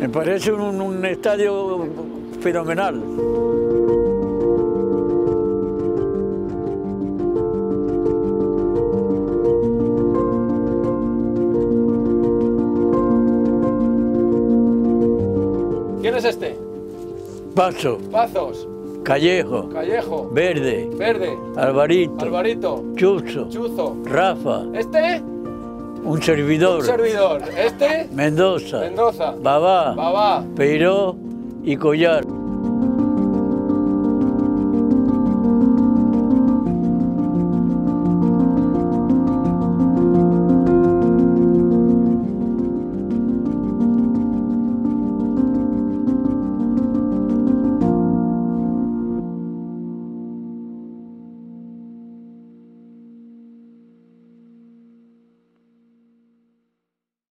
Me parece un estadio fenomenal. ¿Quién es este? Paso, Pazos, Callejo, Callejo, Verde, Verde, Alvarito, Alvarito, Chuzo, Chuzo. Rafa, ¿Este? un servidor, Un servidor. ¿Este? Mendoza, Mendoza, Babá, Babá. Peiró y Collar.